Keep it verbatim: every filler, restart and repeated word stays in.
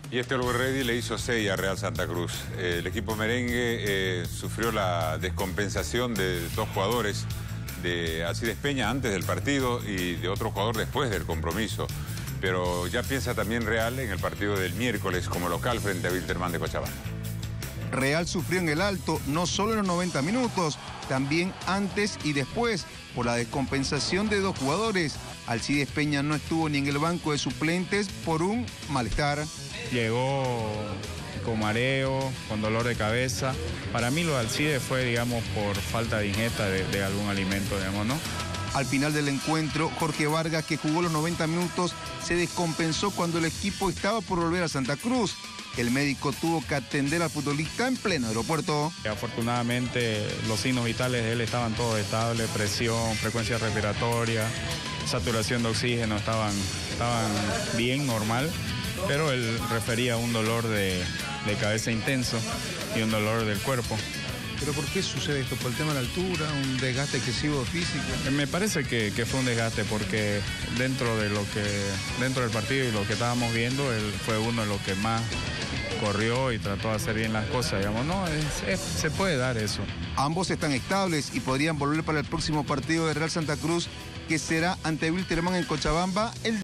Y este Always Ready le hizo seis a Real Santa Cruz. Eh, el equipo merengue eh, sufrió la descompensación de dos jugadores, de Alcides Peña antes del partido y de otro jugador después del compromiso. Pero ya piensa también Real en el partido del miércoles como local frente a Wilstermann de Cochabamba. Real sufrió en el alto, no solo en los noventa minutos, también antes y después, por la descompensación de dos jugadores. Alcides Peña no estuvo ni en el banco de suplentes por un malestar. Llegó con mareo, con dolor de cabeza. Para mí lo de Alcides fue, digamos, por falta de ingesta de, de algún alimento, digamos, ¿no? Al final del encuentro, Jorge Vargas, que jugó los noventa minutos, se descompensó cuando el equipo estaba por volver a Santa Cruz. El médico tuvo que atender al futbolista en pleno aeropuerto. Afortunadamente los signos vitales de él estaban todos estables, presión, frecuencia respiratoria, saturación de oxígeno estaban, estaban bien, normal, pero él refería a un dolor de, de cabeza intenso y un dolor del cuerpo. ¿Pero por qué sucede esto? ¿Por el tema de la altura, un desgaste excesivo físico? Me parece que, que fue un desgaste porque dentro de lo que dentro del partido y lo que estábamos viendo, él fue uno de los que más corrió y trató de hacer bien las cosas, digamos, no, es, es, se puede dar eso. Ambos están estables y podrían volver para el próximo partido de Real Santa Cruz, que será ante Wilstermann en Cochabamba el